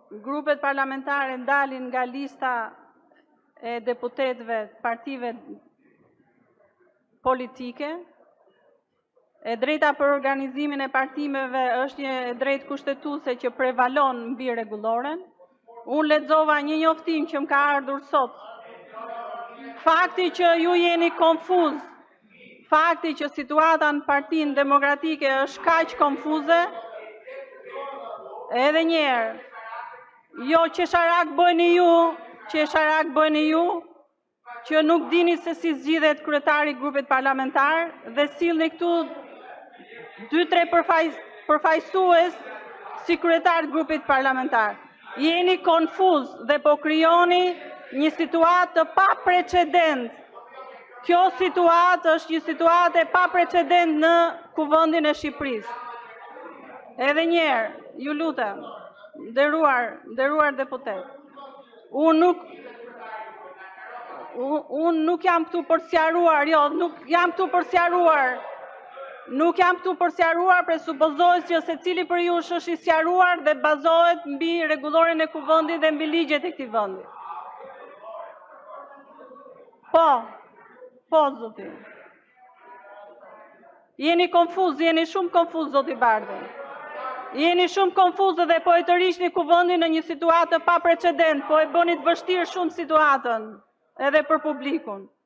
grupet parlamentare ndalin nga lista e deputetëve partive politike. E drejta për organizimin e partimeve është një drejtë kushtetuese që prevalon mbi rregulloren. Unë lexova një njoftim që më ka ardhur sot. Fakti që ju jeni konfuz, fakti që situata në Partinë Demokratike është kaq konfuze, edhe një herë, jo qesharak bëni ju, që nuk dini se si zgjidhet kryetari i grupit parlamentar dhe sillni këtu 2-3 përfaqësues si kryetar të grupit parlamentar. Jeni konfuz dhe po krijoni një situatë të paprecedent. Kjo situatë është një situatë e paprecedent në kuvendin e Shqipërisë. Edhe një herë, ju lutem, nderuar deputet, unë nuk jam këtu për sqaruar, nuk jam këtu për sqaruar, presupozohet që secili për ju është i sqaruar dhe bazohet mbi rregulloren e kuvendit dhe mbi ligjet e këtij vendi. Po, zoti. Jeni konfuz, jeni shumë konfuz, zoti Bardhi. Jeni shumë konfuz dhe po e tërhiqni kuvendin në një situatë pa precedent, po e bëni të vështirë shumë situatën, edhe për publikun.